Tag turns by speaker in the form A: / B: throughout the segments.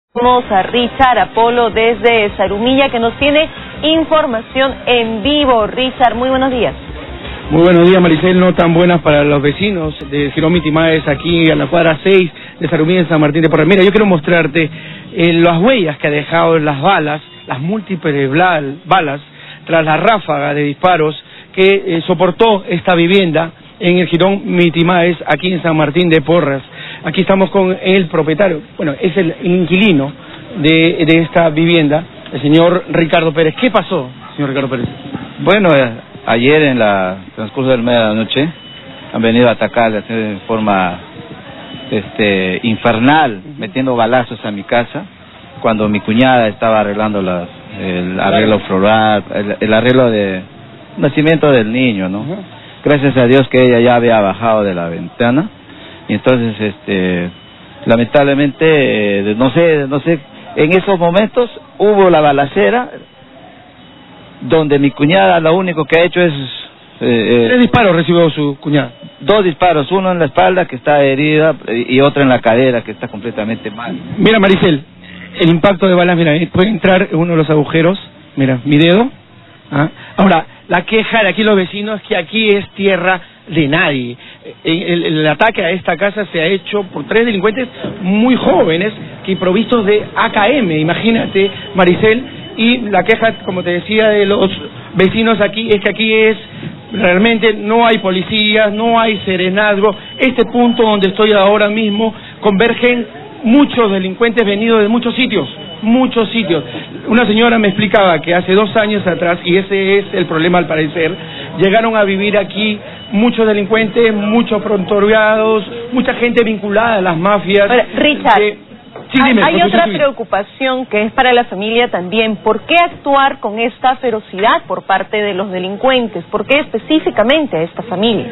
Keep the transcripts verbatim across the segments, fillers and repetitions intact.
A: Vamos a Richard Apolo desde Zarumilla, que nos tiene información en vivo. Richard, muy buenos días.
B: Muy buenos días, Maricel. No tan buenas para los vecinos de Girón Mitimaes, aquí a la cuadra seis de Zarumilla, en San Martín de Porres. Mira, yo quiero mostrarte eh, las huellas que ha dejado las balas, las múltiples balas, tras la ráfaga de disparos que eh, soportó esta vivienda en el Girón Mitimaes, aquí en San Martín de Porres. Aquí estamos con el propietario, bueno, es el inquilino de, de esta vivienda, el señor Ricardo Pérez. ¿Qué pasó, señor Ricardo Pérez?
C: Bueno, eh, ayer en la transcurso del media de la noche han venido a atacar de forma este, infernal, metiendo balazos a mi casa, cuando mi cuñada estaba arreglando las, el arreglo floral, el, el arreglo de nacimiento del niño, ¿no? Uh-huh. Gracias a Dios que ella ya había bajado de la ventana. Y entonces, este, lamentablemente, eh, no sé, no sé, en esos momentos hubo la balacera, donde mi cuñada lo único que ha hecho es... Eh,
B: ¿Tres disparos recibió su cuñada?
C: Dos disparos, uno en la espalda que está herida y otro en la cadera que está completamente mal.
B: Mira, Maricel, el impacto de balas, mira, puede entrar en uno de los agujeros, mira, mi dedo. ¿Ah? Ahora, la queja de aquí los vecinos es que aquí es tierra de nadie. El, el, el ataque a esta casa se ha hecho por tres delincuentes muy jóvenes que provistos de A K M, imagínate, Maricel, y la queja, como te decía, de los vecinos aquí es que aquí es realmente no hay policías, no hay serenazgo. Este punto donde estoy ahora mismo convergen muchos delincuentes venidos de muchos sitios, muchos sitios. Una señora me explicaba que hace dos años atrás, y ese es el problema al parecer, llegaron a vivir aquí muchos delincuentes, muchos prontuariados, mucha gente vinculada a las mafias.
A: Ahora, Richard,
B: que... sí, dime,
A: hay otra preocupación que es para la familia también. ¿Por qué actuar con esta ferocidad por parte de los delincuentes? ¿Por qué específicamente a esta familia?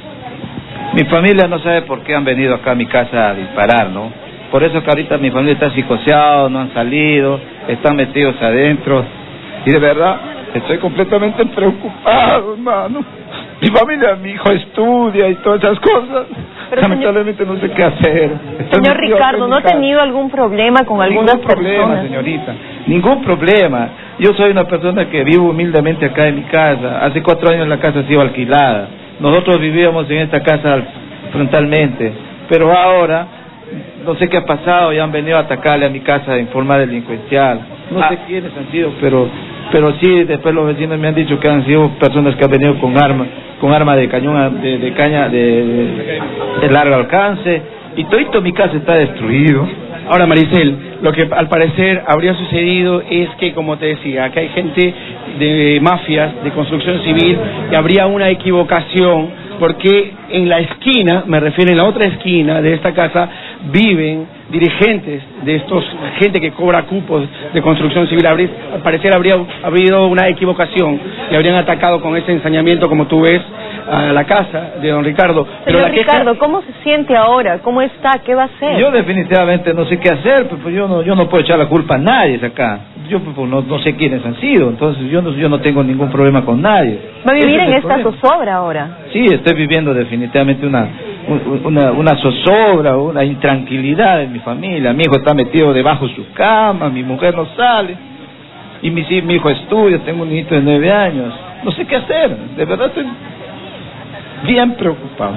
C: Mi familia no sabe por qué han venido acá a mi casa a disparar, ¿no? Por eso que ahorita mi familia está psicoseada, no han salido, están metidos adentro. Y de verdad, estoy completamente preocupado, hermano. Mi familia, mi hijo estudia y todas esas cosas. Pero lamentablemente señor, no sé qué hacer. Estoy
A: señor Ricardo, ¿no ha tenido algún problema con algunas
C: personas? Ningún problema, señorita. Ningún problema. Yo soy una persona que vivo humildemente acá en mi casa. Hace cuatro años la casa ha sido alquilada. Nosotros vivíamos en esta casa frontalmente. Pero ahora... no sé qué ha pasado y han venido a atacarle a mi casa en forma delincuencial. No ah. sé quiénes han sido, pero pero sí, después los vecinos me han dicho que han sido personas que han venido con arma, con arma de cañón, de, de caña de, de, de largo alcance, y todito mi casa está destruido.
B: Ahora, Maricel, lo que al parecer habría sucedido es que, como te decía, acá hay gente de mafias, de construcción civil, y habría una equivocación, porque en la esquina, me refiero en la otra esquina de esta casa, viven dirigentes de estos, gente que cobra cupos de construcción civil. Habría, al parecer habría habido una equivocación y habrían atacado con ese ensañamiento, como tú ves, a la casa de don Ricardo. Pero
A: Señor
B: la queja...
A: Ricardo, ¿cómo se siente ahora? ¿Cómo está? ¿Qué va a hacer?
C: Yo definitivamente no sé qué hacer, pues yo no, yo no puedo echar la culpa a nadie acá. Yo pues, no, no sé quiénes han sido, entonces yo no, yo no tengo ningún problema con nadie.
A: ¿Va a vivir en esta zozobra ahora?
C: Sí, estoy viviendo definitivamente una, una, una zozobra, una intranquilidad en mi familia. Mi hijo está metido debajo de su cama, mi mujer no sale, y mi, mi hijo estudia, tengo un hijito de nueve años. No sé qué hacer, de verdad estoy bien preocupado.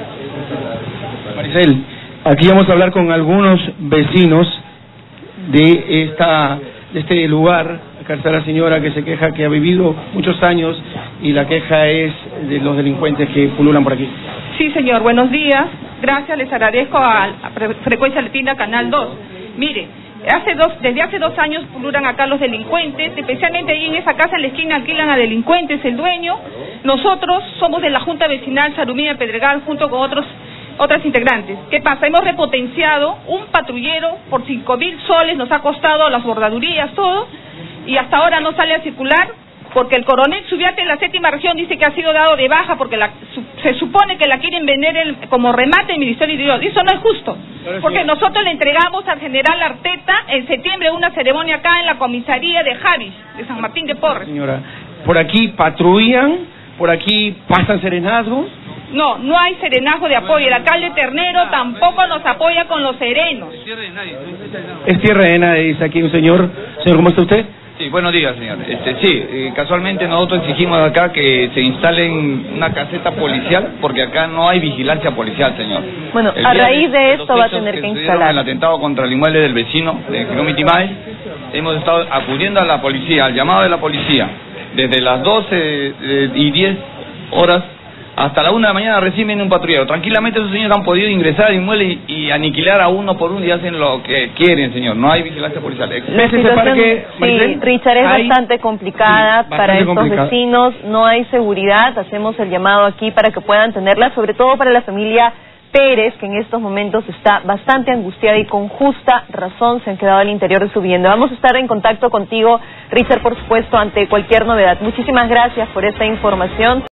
B: Maricel, aquí vamos a hablar con algunos vecinos de esta de este lugar. Acá está la señora que se queja que ha vivido muchos años y la queja es de los delincuentes que pululan por aquí.
D: Sí, señor, buenos días. Gracias, les agradezco a, a Frecuencia Latina Canal dos. Mire, hace dos, desde hace dos años pululan acá los delincuentes, especialmente ahí en esa casa en la esquina alquilan a delincuentes, el dueño. Nosotros somos de la Junta Vecinal Zarumilla Pedregal junto con otros otras integrantes. ¿Qué pasa? Hemos repotenciado un patrullero por cinco mil soles, nos ha costado las bordadurías, todo, y hasta ahora no sale a circular porque el coronel Subiate de la séptima región dice que ha sido dado de baja porque la, su, se supone que la quieren vender el, como remate el Ministerio de Interior. Eso no es justo, porque nosotros le entregamos al general Arteta en septiembre una ceremonia acá en la comisaría de Javis, de San Martín de Porres.
B: Señora, por aquí patrullan, por aquí pasan serenazgos.
D: No, no hay serenazgo de apoyo. El alcalde Ternero tampoco nos apoya con los serenos.
B: Es tierra de nadie, dice aquí un señor. Señor, ¿cómo está usted?
E: Sí, buenos días, señor. Este, sí, eh, casualmente nosotros exigimos acá que se instalen una caseta policial, porque acá no hay vigilancia policial, señor.
A: Bueno,
E: el
A: a
E: día
A: raíz de, de esto va a
E: hechos
A: tener que,
E: que
A: instalar.
E: El atentado contra el inmueble del vecino, de Quiromitimay, hemos estado acudiendo a la policía, al llamado de la policía, desde las doce y diez horas hasta la una de la mañana reciben un patrullero. Tranquilamente esos señores han podido ingresar al inmueble y, y aniquilar a uno por uno y hacen lo que quieren, señor. No hay vigilancia policial.
A: La situación, sí, Richard, es
B: hay...
A: bastante complicada
B: sí,
A: para
B: bastante
A: estos
B: complicado.
A: vecinos. No hay seguridad. Hacemos el llamado aquí para que puedan tenerla, sobre todo para la familia Pérez, que en estos momentos está bastante angustiada y con justa razón se han quedado al interior de su vivienda. Vamos a estar en contacto contigo, Richard, por supuesto, ante cualquier novedad. Muchísimas gracias por esta información.